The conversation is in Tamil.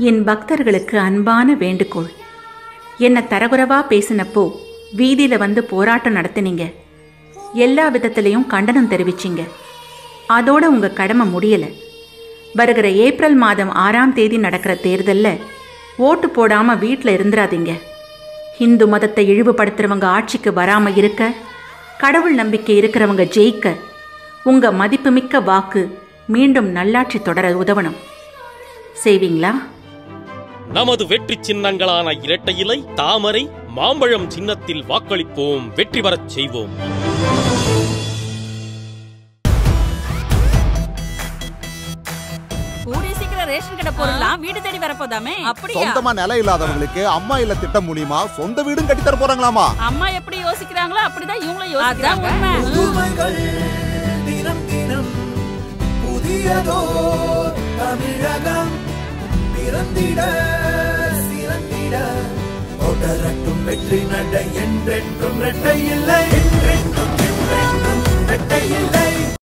என் பக்தர்களுக்கு அன்பான வேண்டுகோள். என்ன தரகுறவா பேசினப்போ வீதியில வந்து போராட்டம் நடத்தினீங்க. எல்லா விதத்திலையும் கண்டனம் தெரிவிச்சிங்க. அதோட உங்க கடமை முடியல. வருகிற ஏப்ரல் மாதம் 6ஆம் தேதி நடக்கிற தேர்தல்ல ஓட்டு போடாம வீட்டில் இருந்துராதீங்க. இந்து மதத்தை இழிவுபடுத்துறவங்க ஆட்சிக்கு வராம இருக்க, கடவுள் நம்பிக்கை இருக்கிறவங்க ஜெயிக்க, உங்க மதிப்புமிக்க வாக்கு மீண்டும் நல்லாட்சி தொடர உதவணும். செய்வீங்களா? நமது வெற்றி சின்னங்களான இரட்டை இலை, தாமரை, மாம்பழம் சின்னத்தில் வாக்களிப்போம். வெற்றி பெறச் செய்வோம். ரேஷன் கடை பொருள்லாம் வீடு தேடி வரப்போதாமே. அப்படியே சொந்தமா நிலம் இல்லாதவங்களுக்கு அம்மா இல்ல திட்டம் மூலமா சொந்த வீடும் கட்டி தர போறாங்களாமா. அம்மா எப்படி யோசிக்கிறாங்களோ அப்படிதான் இவங்களும் யோசிக்கிறாங்க. தினம் தினம் புதியதோ தமிழகம் பிறந்திட சிறந்திட தொடரட்டும் வெற்றி நடை என்றென்றும் இரட்டையில்